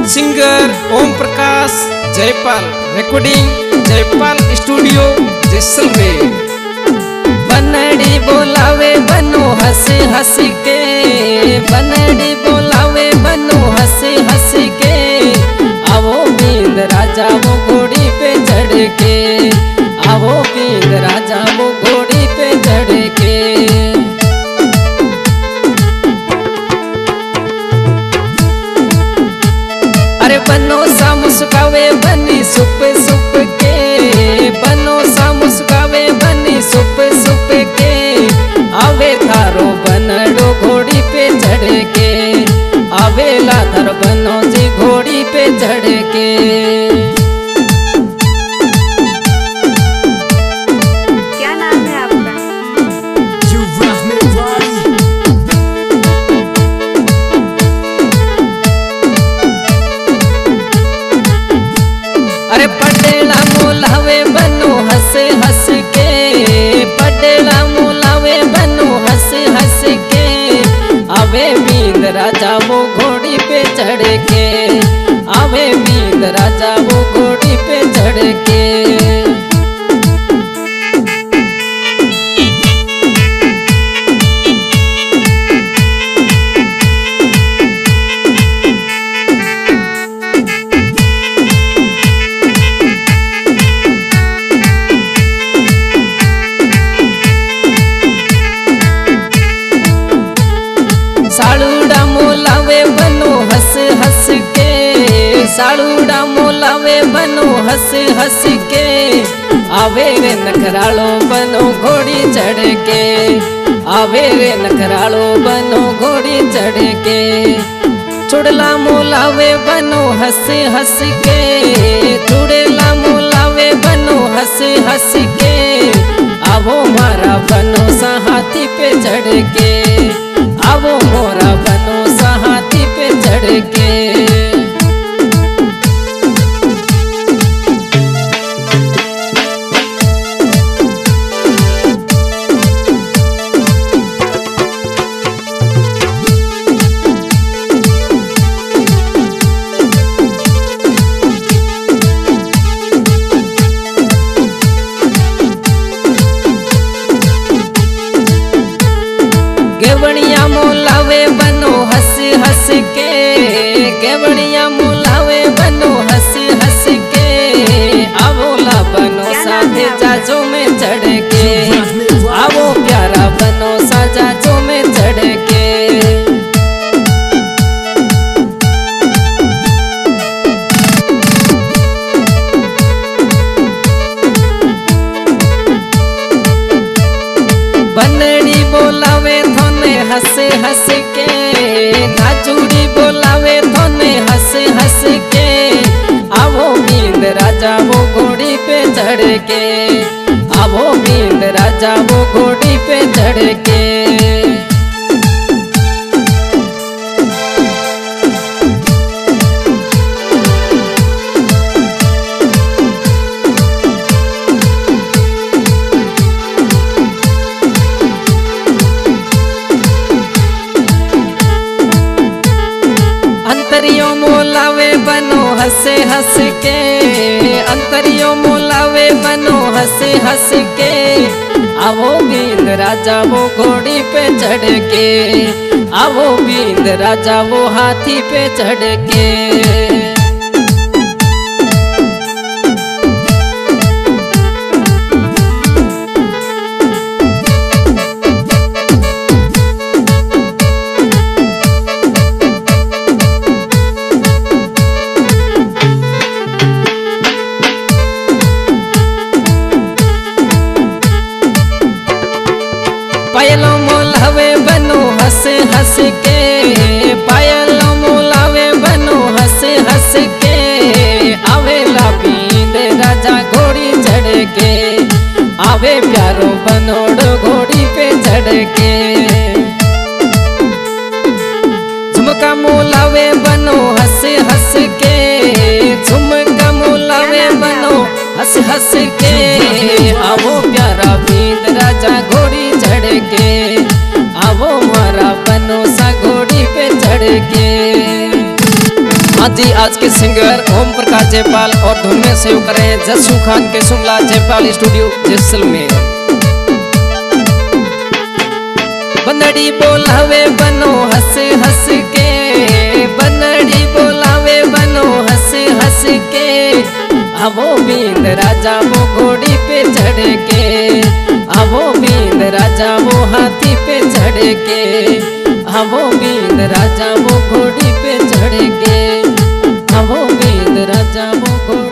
Singer Om Prakash Jaipal, recording Jaipal studio Jaisalmer. बनड़ी बोलावे बनो हंस हंस के, बनड़ी बोलावे बनो हंस हंस के, आवो बींद राजा वो घोड़ी पे चढ़ के, आवो बींद राजा वो घोड़ी पे चढ़ के। अरे बनो सा मुस्कावे बनी सुप सुप के, बनो सा मुस्कावे बनी सुप सुप के, आवे थारो बनड़ो घोड़ी पे चढ़ के, आवेला थार बनो जी घोड़ी पे चढ़ के। क्या नाम है आपका? अरे पटेला मोलावे बनो हंस हंस के, पटेला मोलावे बनो हंस हंस के, आवे बींद राजा वो घोड़ी पे चढ़ के, आवे बींद राजा वो घोड़ी पे चढ़ के। साड़ूड़ा मोलावे बनो हंस हंस के, साड़ूड़ा मोलावे बनो हंस हंस के, आवे रे नखरालो बनो घोड़ी चढ़ के, आवे रे नखरालो बनो घोड़ी चढ़ के। चुड़ला मोलावे बनो हंस हंस के, चुड़ला मोलावे बनो हंस हंस के, आवो मारा बनो सा हाथी पे चढ़ के, आवो मोरा बनो सा हाथी पे चढ़ के। गेवड़िया मोलावे बनो हंस हंस के, गेवड़िया मोलावे बनो हंस हंस के, आवोला बनो साथे जाजो में चढ़ के, आवो प्यारा बनो सा जाजो में चढ़ के। बनड़ी बोलावे थोने हंस हंस के, नाचूड़ी बोलावे थोने हंस हंस के, आवो बींद राजा वो घोड़ी पे चढ़ के, आवो बींद राजा वो घोड़ी पे चढ़ के। अंतरियो मोलावे बनो हंस हंस के, अंतरियो मोलावे बनो हंस हंस के, आवो बींद राजा वो घोड़ी पे चढ़ के, आवो बींद राजा वो हाथी पे चढ़ के। पायलो मोलावे बनो हंस हंस के, पायलो मोलावे बनो हंस हंस के, आवेला बींद राजा घोड़ी चढ़ के, आवे प्यारो बनोड़ो घोड़ी पे चढ़ के। झुमका मोलावे बनो हंस हंस के, झुमका मोलावे बनो हंस हंस के, आवो प्यारा बींद राजा घोड़ी चढ़ के, आवो मारा बनो सा घोड़ी पे चढ़ के। हाँ जी, आज के सिंगर ओम प्रकाश जयपाल और धुन में सहयोग करें जस्सू खान के सुमला जयपाल स्टूडियो जैसलमेर। बनड़ी बोलावे बनो हंस हंस के, बनड़ी बोलावे बनो हंस हंस के, आवो बींद राजा वो घोड़ी पे चढ़ के, आवो बींद राजा वो हाथी पे चढ़ के, आवो बींद राजा वो घोड़ी पे चढ़ के, आवो बींद राजा वो घोड़ी